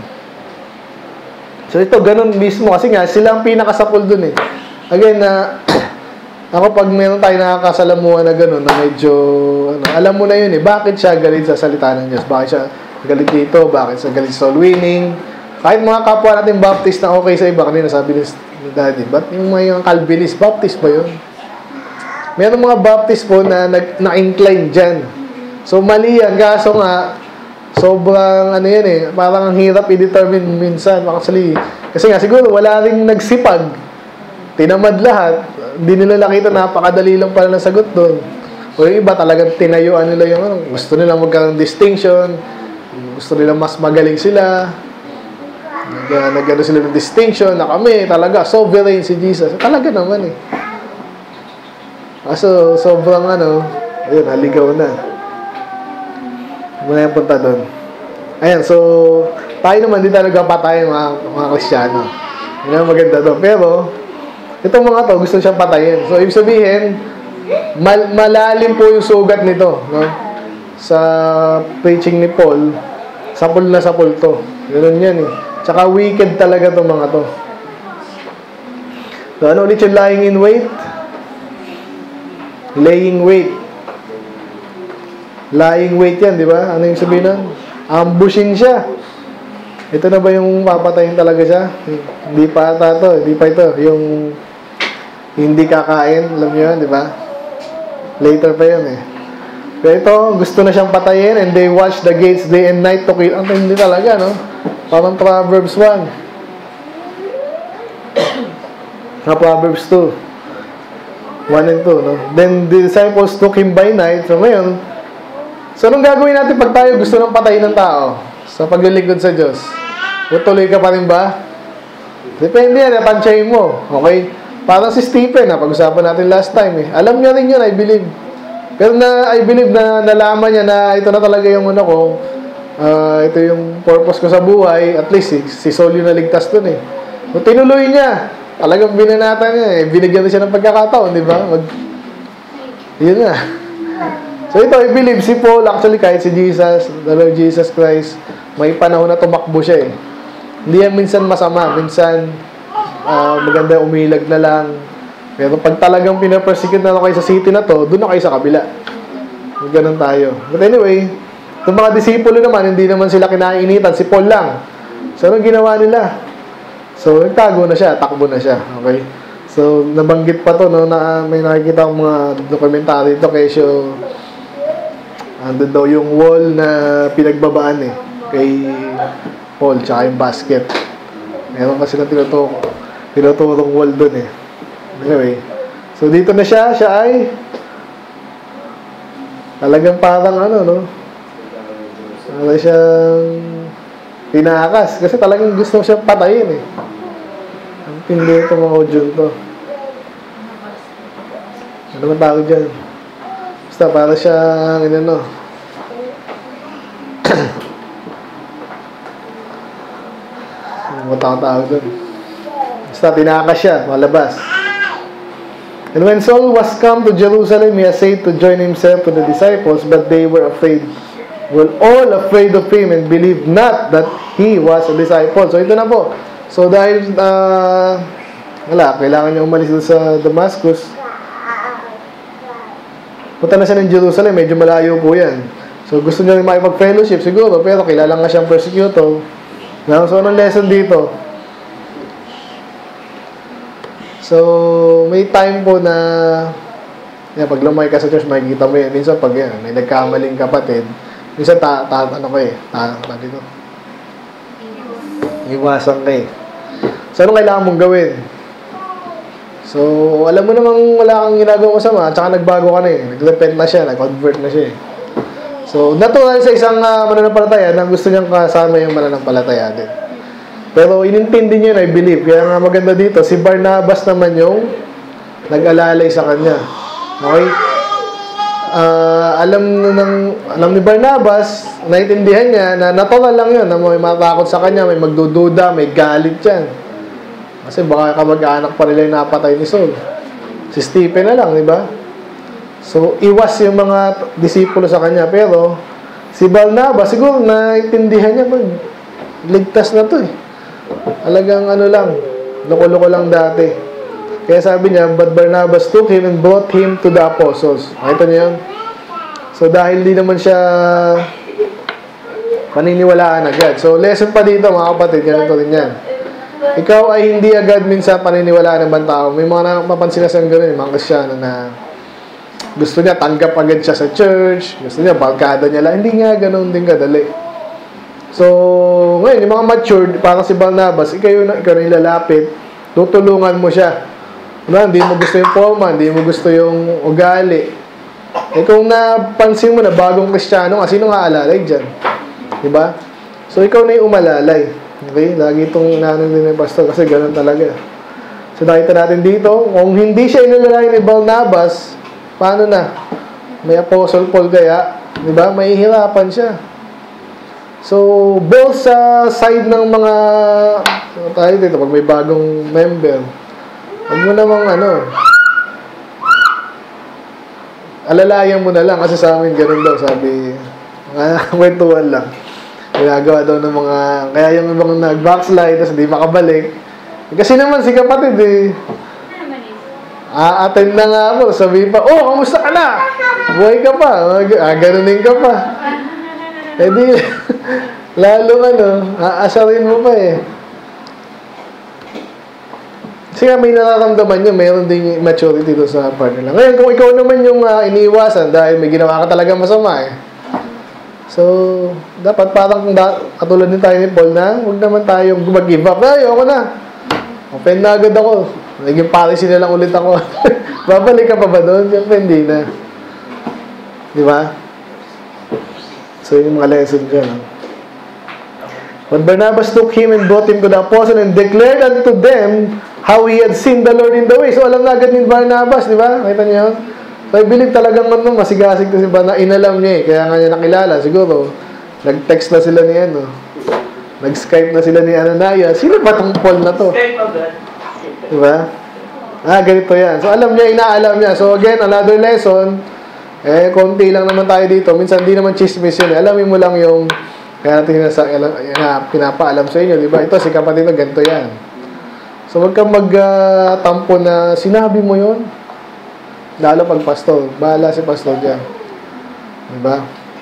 So ito, ganun mismo. Kasi nga, sila ang pinakasapul dun eh. Again, na uh, Ako pag meron tayo nakakasalamuhan na gano'n, na medyo, ano, alam mo na yun eh, bakit siya galit sa salita ng Diyos? Bakit siya galit dito? Bakit siya galit sa soul winning? Kahit mga kapwa natin Baptist na okay sa iba, kanina sabi ni Daddy, ba't yung mga Calvinist, Baptist ba yun? Meron mga Baptist po na na-incline dyan. So, mali yan. Kaso nga, sobrang, ano yan eh, parang ang hirap i-determine minsan. Actually, kasi nga, siguro, wala rin nagsipag. Tinamad lahat. Hindi nila nakita, napakadali lang pala ng sagot doon. O yung iba, talagang tinayuan nila yung, ano, gusto nila magkaroon ng distinction. Gusto nila mas magaling sila. Nag, nag sila ng distinction na kami, talaga, sovereign si Jesus. Talaga naman eh. Kaso, sobrang ano, ayun, haligaw na. Muna yung punta doon. Ayan, so, tayo naman, di talaga patayin mga, mga Kristiyano. Yun ang maganda doon. Pero, itong mga to, gusto siyang patayin. So, ibig sabihin, mal malalim po yung sugat nito, no? Sa preaching ni Paul, sapul na sapul to. Ganun yan eh. Tsaka wicked talaga itong mga to. So, ano ulit yung lying in wait? Laying wait. Lying wait yan, di ba? Ano yung sabihin nun? Ambushing siya. Ito na ba yung papatayin talaga siya? Hindi pa ata to. Hindi pa ito. Yung hindi kakain. Alam niyo yan, di ba? Later pa yun eh. Pero ito, gusto na siyang patayin, and they watch the gates day and night to kill. Ang hindi talaga, no? Parang Proverbs one. Na Proverbs two. one and two, no? Then the disciples took him by night. So ngayon, so anong gagawin natin pag tayo gusto ng patayin ng tao sa paglilingkod sa Diyos? Tutuloy ka pa rin ba? Depende yan, tansyahin mo. Okay? Parang si Stephen, na pag-usapan natin last time eh. Alam niya rin yun, I believe. Pero na, I believe na nalaman niya na ito na talaga yung ano ko, uh, ito yung purpose ko sa buhay. At least si, si Saul yung naligtas dun eh. So, tinuloy niya. Talagang binanatan niya eh. Binigyan siya ng pagkakataon, di ba? Mag... Yun nga. So ito, I believe si Paul, actually kahit si Jesus, the Lord Jesus Christ, may panahon na tumakbo siya eh. Hindi yan minsan masama, minsan uh, maganda umilag na lang. Pero pag talagang pinapersecute na kayo sa city na to, doon na kayo sa kabila. Ganun tayo. But anyway, itong mga disipulo naman, hindi naman sila kinainitan, si Paul lang. So anong ginawa nila? So nagtago na siya, takbo na siya. Okay? So nabanggit pa to, no, na may nakikita akong mga dokumentary ito, kesyo andun daw yung wall na pinagbabaan eh kay Paul, tsaka yung basket. Meron kasi na tinuturo tinuturong wall dun eh. Anyway, so dito na siya, siya ay talagang parang ano, no? Parang siyang tinakas kasi talagang gusto siyang patayin eh. Ang pindi ito mga audio to. Ano man tawag dyan? Basta para siyang ano, ano man tawag dyan? Basta tinakas siya, malabas. And when Saul was come to Jerusalem, he essayed to join himself to the disciples, but they were afraid. Were all afraid of him and believed not that he was a disciple. So ito na po. So dahil uh, wala, kailangan niya umalis doon sa Damascus. Punta na siya ng Jerusalem, medyo malayo po yan. So gusto niya rin makipag-fellowship siguro, pero kilala nga siyang persecutor. Now, so anong lesson dito? So, may time po na yan, pag lumay ka sa church, makikita mo yan. Minsan pag yan, may nagkamaling kapatid, minsan ta, ta ano ko eh, ta, ta dito. Iwasan ka eh. So, anong kailangan mong gawin? So, alam mo namang wala kang ginagawa masama, at saka nagbago ka na eh. Nag-repent na siya, nag-convert na siya eh. So, natural sa isang uh, mananampalataya na gusto niyang kasama yung mananampalataya din. Pero inintindi niya, I believe. Kaya nga maganda dito, si Barnabas naman yung nag-alalay sa kanya. Okay? Uh, alam ng alam ni Barnabas, naiintindihan niya na natural lang yun, na may matakot sa kanya, may magdududa, may galit yan. Kasi baka kamag-anak pa nila yung napatay ni Saul. Si Stephen na lang, di ba? So, iwas yung mga disipulo sa kanya. Pero, si Barnabas, siguro naiintindihan niya, mag ligtas na to eh. Alagang ano lang, loko-loko lang dati. Kaya sabi niya, but Barnabas took him and brought him to the apostles. Nakita niyo yun? So, dahil di naman siya paniniwalaan agad. So, lesson pa dito, mga kapatid, ganito rin yan. Ikaw ay hindi agad minsan paniniwalaan ng ibang tao. May mga mapansin na siyang gano'n, mga Kristyano na gusto niya tanggap agad siya sa church, gusto niya barkada niya lang. Hindi nga gano'n din kadali. So, ngayon, yung mga matured, parang si Barnabas, ikaw yung, ikaw yung lalapit, tutulungan mo siya. Diba? Hindi mo gusto yung forma, hindi mo gusto yung ugali. Eh kung napansin mo na bagong Kristiyano, sino nga alalay dyan? Diba? So, ikaw na yung umalalay. Okay? Lagi itong inaano din ng pastor kasi ganun talaga. So, nakita natin dito, kung hindi siya inalalay ni Barnabas, paano na? May Apostle Paul kaya? Diba? Mahihirapan siya. So, both sa side ng mga so, tayo dito, pag may bagong member, huwag mo namang ano, alalayan mo na lang kasi sa amin ganun daw, sabi, mga kwentuhan lang. Ginagawa daw ng mga, kaya yung ibang nag-backslide, tapos hindi makabalik. Kasi naman si kapatid eh, a-attend na nga ako, sabi pa, oh, kamusta ka na? Buhay ka pa, ah, ganunin ka pa. Eh di, lalo ano, aasarin mo pa eh. Kasi nga may nararamdaman nyo, mayroon din maturity doon sa partner lang. Ngayon, kung ikaw naman yung uh, iniiwasan dahil may ginawa ka talaga masama eh. So, dapat parang da katulad din tayo ni Paul na huwag naman tayong mag-give up. Ay, ayoko na. Open na agad ako. Naging policy na lang ulit ako. Babalik ka pa ba doon? Siyempre, hindi na. Di ba? So, yung mga lesson dyan. But Barnabas took him and brought him to the apostle and declared unto them how he had seen the Lord in the way. So, alam na agad ni Barnabas, di ba? Nakita niyo yun? So, I believe talagang ano, masigasig to si Barnabas. Inalam niya eh. Kaya nga niya nakilala. Siguro, nag-text na sila ni ano. Nag-Skype na sila ni Ananaya. Sino ba tong Paul na to? Skype agad. Di ba? Ah, ganito yan. So, alam niya, inaalam niya. So, again, another lesson. Eh, konti lang naman tayo dito. Minsan, di naman chismis yun. Eh. Alamin mo lang yung kaya natin nasa, uh, pinapaalam sa inyo, di ba? Ito, si kapatid na ganito yan. So, wag kang mag-tampo uh, na sinabi mo yun. Lalo pag pastor. Bahala si pastor dyan. Di ba?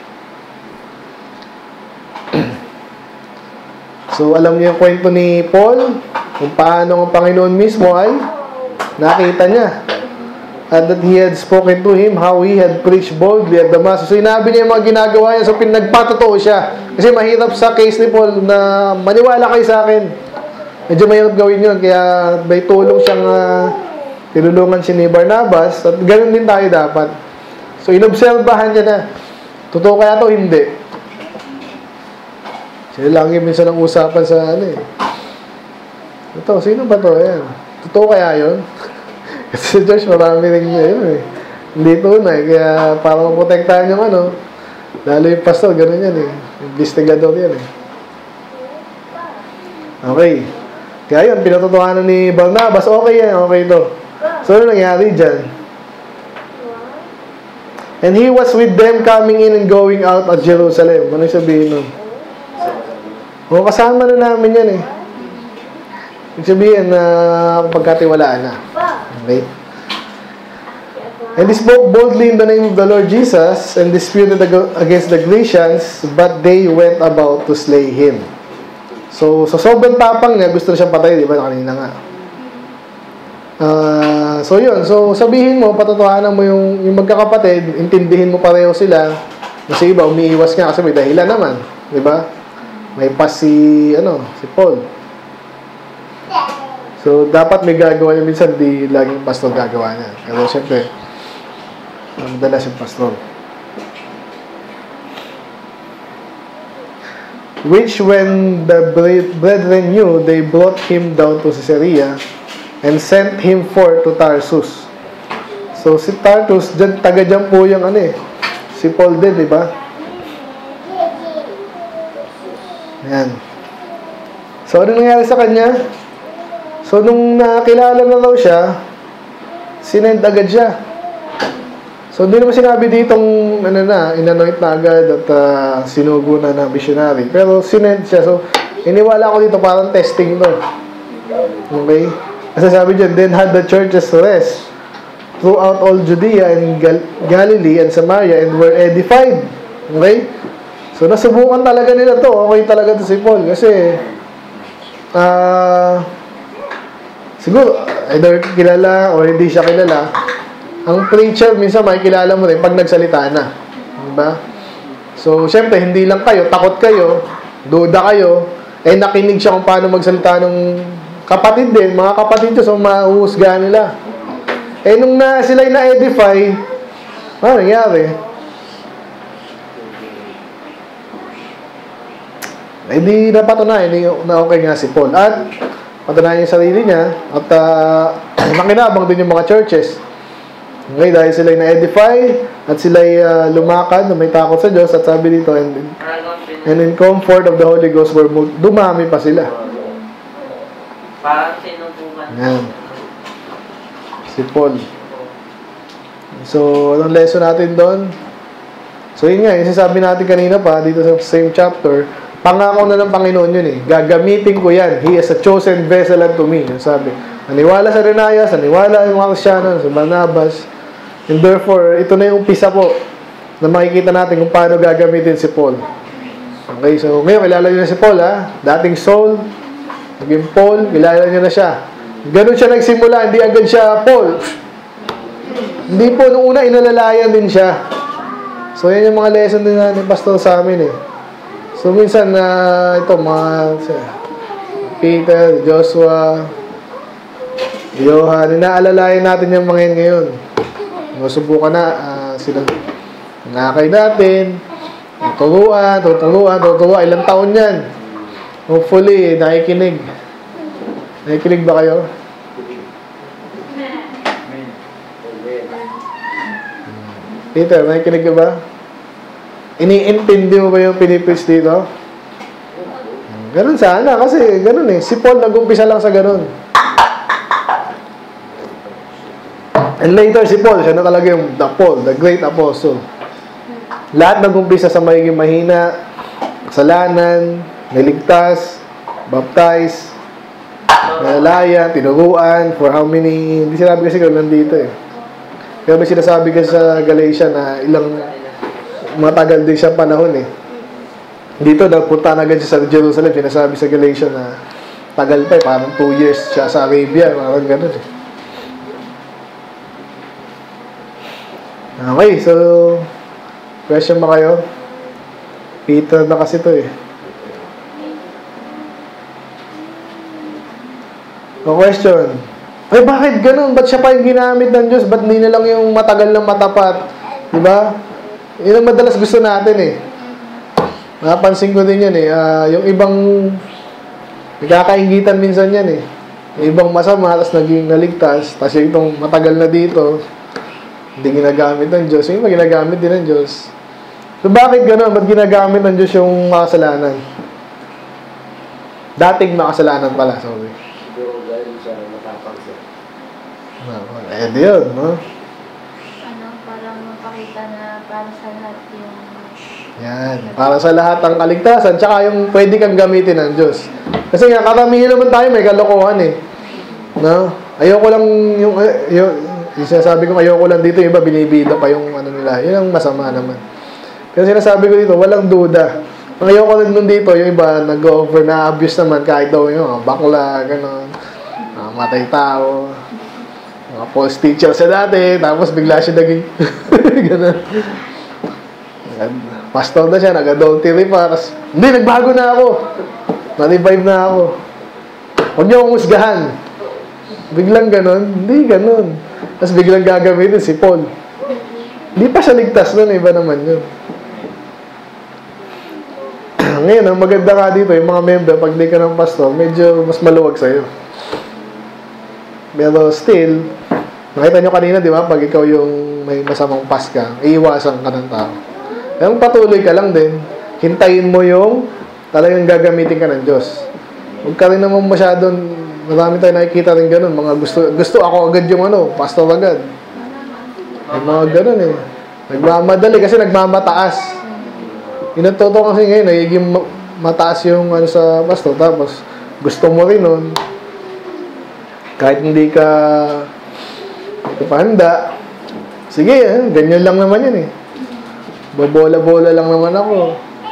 So, alam niyo yung kwento ni Paul kung paano ang Panginoon mismo ay nakita niya. And that he had spoken to him how he had preached boldly at Damascus. So, sinabi niya yung mga ginagawa niya. So, pinagpatotoo siya. Kasi mahirap sa case ni Paul na maniwala kayo sa akin. Medyo mahirap gawin yun. Kaya may tulong siyang uh, tinulungan siya ni Barnabas. At ganun din tayo dapat. So, inobserbahan niya na totoo kaya to hindi. Sila lang yung minsan ang usapan sa ano eh. Ito, sino ba to? Ayan. Totoo kaya yun? Kasi sa church, marami rin yun eh. Hindi tunay. Kaya para maprotektahan yung ano, lalo yung pastor, gano'n yan eh. Investigador yan eh. Okay. Kaya yun, pinatutuhanan ni Barnabas, okay yan, okay ito. So, ano nangyari dyan? And he was with them coming in and going out at Jerusalem. Ano yung sabihin nun? O, kasama na namin yan eh. Ibig sabihin na uh, pagkatiwalaan na. Okay? And he spoke boldly in the name of the Lord Jesus and disputed against the Grecians, but they went about to slay him. So, sa sobrang tapang niya, gusto na siyang patay, di ba? Kanina nga. Uh, so, yun. So, sabihin mo, patotohanan mo yung, yung magkakapatid, intindihin mo pareho sila. Kasi iba, umiiwas nga kasi may dahilan naman. Di ba? May pas si, ano, si Paul. So, dapat may gagawa niya. Minsan, di laging pastor gagawa niya. Pero, siyempre, madalas yung pastor. Which, when the brethren knew, they brought him down to Caesarea and sent him forth to Tarsus. So, si Tarsus, dyan, taga dyan po yung ano eh. Si Paul din, di ba? Ayan. So, ano nangyari sa kanya? So, nung nakilala na daw siya, sinend agad siya. So, hindi naman sinabi ditong, ano na, inanoint na agad at uh, sinugo na na missionary. Pero, sinend siya. So, iniwala ko dito parang testing to. Okay? Kasi sabi dyan, then had the churches rest throughout all Judea and Gal Galilee and Samaria and were edified. Okay? So, nasubukan talaga nila to. Okay talaga to si Paul. Kasi, ah, uh, siguro, either kilala or hindi siya kilala. Ang preacher, minsan makikilala mo rin pag nagsalita na. Diba? So, syempre, hindi lang kayo, takot kayo, duda kayo, eh nakinig siya kung paano magsalita ng kapatid din. Mga kapatid to, so mahuhusgahan nila. Eh, nung na, sila'y na-edify, ano nangyari? Eh, di napatunayan na okay nga si Paul. At, patunayan yung sarili niya, at uh, makinabang din yung mga churches. Okay, dahil sila'y na-edify, at sila'y uh, lumakad na may takot sa Diyos, at sabi dito, and, and in comfort of the Holy Ghost, were dumami pa sila. Parang sinubukan. Yan. Si Paul. So, anong lesson natin doon? So, yun nga, yung sinasabi natin kanina pa, dito sa same chapter, pangako na ng Panginoon yun eh. Gagamitin ko yan. He is a chosen vessel unto me. Yung sabi. Naniwala sa Renayas, naniwala yung mga Kristyano, sa Banabas. And therefore, ito na yung umpisa po na makikita natin kung paano gagamitin si Paul. Okay, so ngayon, kilala nyo na si Paul ha. Dating Saul, naging Paul, kilala nyo na siya. Ganun siya nagsimula, hindi agad siya Paul. Hindi po, nung una, inalalayan din siya. So, yan yung mga lesson din natin, pastor, sa amin eh. So, minsan, uh, ito, mga Peter, Joshua, Johan, inaalalayan natin yung mga yan ngayon. Masubukan na, uh, silang nakay natin, tuturuan, tuturuan, tuturuan, ilang taon yan. Hopefully, nakikinig. Nakikinig ba kayo? Peter, nakikinig ka ba? Iniintindi mo ba yung pinipis dito? Ganun sana, kasi ganun eh. Si Paul nag-umpisa lang sa ganun. And later si Paul, siya na talaga yung the Paul, the great apostle. Lahat nag-umpisa sa magiging mahina, kasalanan, niligtas, baptize, nalaya, tinuruan, for how many, hindi sinabi kasi ganun nandito eh. Kaya may sinasabi kasi sa Galatia na ilang matagal din siya panahon eh. Dito, nagpunta na agad siya sa Jerusalem. Sinasabi sa Galatia na tagal pa eh. Parang two years siya sa Arabia. Parang ganun eh. Okay, so question ba kayo? Peter na kasi to eh. No question. Ay, bakit ganun? Ba't siya pa yung ginamit ng Diyos? Ba't hindi na lang yung matagal ng matapat? Diba? Yun ang madalas gusto natin eh. Napansin ko din yan eh. Uh, yung ibang nagkakaingitan minsan yan eh. Yung ibang masama, tapos naging naligtas, tapos yung itong matagal na dito, hindi ginagamit ng Diyos. Yung iba ginagamit din ng Diyos. So bakit gano'n? Ba't ginagamit ng Diyos yung makasalanan? Dating makasalanan pala, sorry. Siguro dahil sa matapang siya. Eh, di yun, no? Ano, parang mapakita na para sa lahat yung... Yan. Para sa lahat ng kaligtasan, tsaka yung pwede kang gamitin ng Diyos. Kasi nga, karamihan naman tayo, may kalokohan eh. No? Ayoko lang yung... yung yung sinasabi ko, ayoko lang dito, yung iba binibida pa yung ano nila. Yun ang masama naman. Kasi sinasabi ko dito, walang duda. Ang ayoko rin nun dito, yung iba nag-over na abuse naman kahit daw yung bakla, gano'n. Uh, matay tao. Mga false teacher sa dati, tapos bigla siya naging gano'n. Pastor na siya, nag-adultery pa. Tapos, hindi, nagbago na ako. Na-revive na ako. Huwag niyo akong husgahan. Biglang gano'n? Hindi gano'n. Tapos biglang gagamitin si Paul. Hindi pa siya ligtas nun, iba naman yun. Ngayon, ang maganda ka dito, yung mga member, pag di ka ng pastor, medyo mas maluwag sa'yo. Pero still, nakita nyo kanina, di ba, pag ikaw yung may masamang pas ka, iiwasan ka ng tao. Kaya patuloy ka lang din, hintayin mo yung talagang gagamitin ka ng Diyos. Huwag ka rin naman masyadong, marami tayo nakikita rin ganun, mga gusto, gusto ako agad yung ano, pastor agad. May mga ganun eh. Nagmamadali kasi nagmamataas. Inatuto kasi ngayon, nagiging mataas yung ano sa pastor, tapos gusto mo rin nun. Kahit hindi ka hindi ka pa handa, sige, eh, ganyan lang naman yun eh. Babola-bola lang naman ako.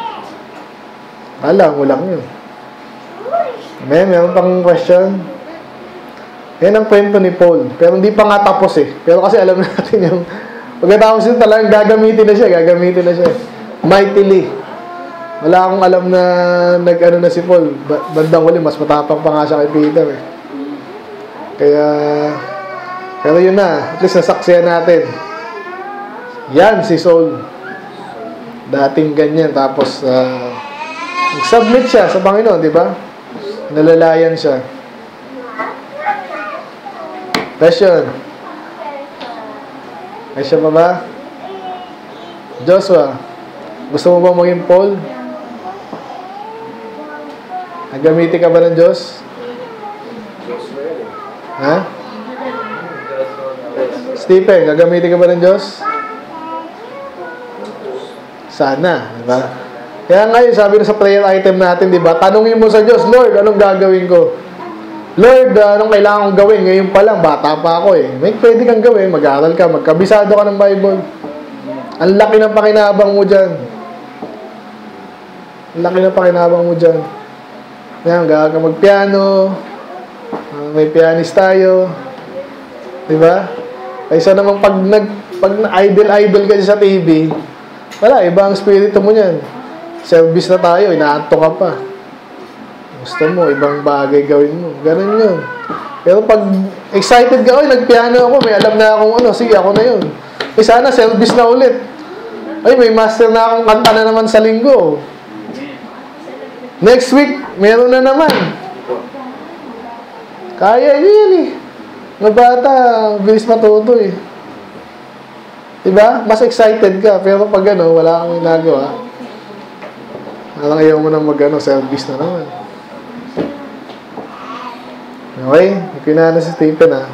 Alam mo lang yun. May, meron pang question? Yan ang kwento ni Paul. Pero hindi pa nga tapos eh. Pero kasi alam natin yung pagkatapos yun talagang gagamitin na siya. Gagamitin na siya. Mightily. Wala akong alam na nag-ano na si Paul. Bandang huli, mas matapang pa nga siya kay Peter eh. Kaya, pero yun na. At least nasaksihan natin. Yan si Saul. Dating ganyan. Tapos, uh, nag-submit siya sa Panginoon, di ba? Nalalayan siya. Question. Question pa ba? Joshua, gusto mo ba maging Paul? Nagamitin ka ba ng Diyos? Ha? Stephen, gagamitin ka ba ng Diyos? Sana, di ba? Kaya ngayon, sabi na sa prayer item natin, di ba? Tanungin mo sa Diyos, Lord, anong gagawin ko? Lord, anong kailangan kong gawin? Ngayon pa lang, bata pa ako eh. May pwede kang gawin, mag-aaral ka, magkabisado ka ng Bible. Ang laki ng pakinabang mo dyan. Ang laki ng pakinabang mo dyan. Yan, gaga mag-piano. Uh, may pianist tayo. Diba? Kaysa naman pag nag pag idol-idol ka sa T V, wala, iba ang spirito mo niyan. Service na tayo, inaanto ka pa. Gusto mo, ibang bagay gawin mo. Ganun yun. Pero pag excited ka, oy, nagpiano ako, may alam na akong ano, sige, ako na yun. Eh, sana service na ulit. Ay, may master na akong kanta na naman sa linggo. Next week, meron na naman. Kaya nyo yan eh. Mga bata, bilis matuto eh. Diba? Mas excited ka, pero pag ano, wala kang ginagawa. Alang ayaw mo na mag-ano, service na naman. Okay? Ikinana si Stephen ha.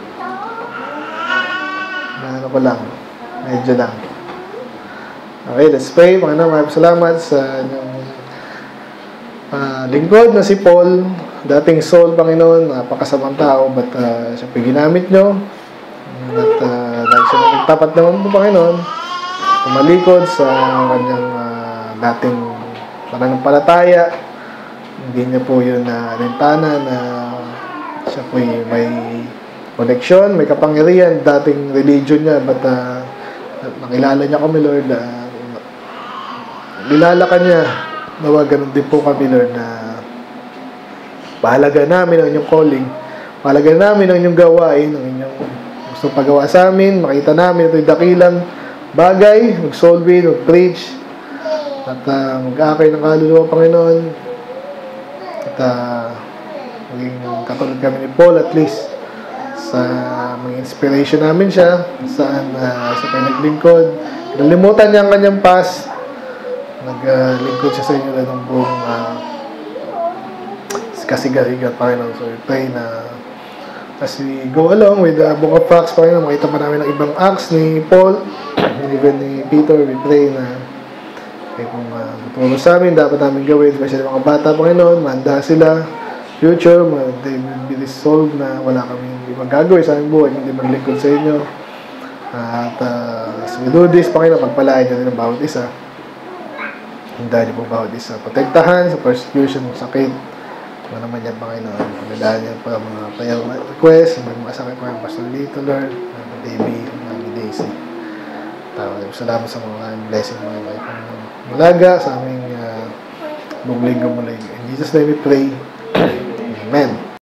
Ano ko lang. Medyo lang. Okay, let's pray. Panginoon, maraming salamat sa inyong uh, lingkod na si Paul. Dating Saul, Panginoon, napakasamang tao, but uh, siya ginamit nyo. At uh, dahil siya nagtapat naman po, Panginoon, tumalikod sa kanyang uh, dating pananampalataya. Hindi niya po yun na uh, lintana na siya po may connection, may kapangyarihan, dating religion niya, but uh, nakilala niya kami, Lord, uh, nilala ka niya, nawa ganun din po kami, Lord, na bahalaga namin ang inyong calling, bahalaga namin ang inyong gawain, ang inyong gusto pagawa sa amin, makita namin ito'y dakilang bagay, mag-solve, mag-preach, at uh, mag-akay ng kaluluwa, Panginoon, at uh, maging katulad kami ni Paul, at least sa mga inspiration namin siya, saan uh, sa pinaglingkod, nalimutan niya ang kanyang past, naglingkod uh, siya sa inyo na ng buong uh, kasigahiga, Panginoon. So we pray na as we go along with the book of Acts, Panginoon, makita pa namin ang ibang acts ni Paul, even ni Peter. We pray na kaya kung uh, tutulong sa amin, dapat namin gawin, kasi mga bata, Panginoon, manda sila, future, they will be resolved na wala kami hindi magagawin sa aming buhay, hindi maglingkod sa inyo. At uh, as we do this, Panginoon, pagpalain natin ang bawat isa. Handa niyo po bawat isa. Protektahan sa persecution, sakit. Ano naman yan, Panginoon. Pagdadaan niyo pa mga prayer request, may mga sakit pa yung Pastor Lito, Lord, mga Davey, mga Daisy. Tawag, salamat sa mga blessing mga kayo pang mulaga sa aming uh, buong linggo muli. In Jesus' name we pray. Amen.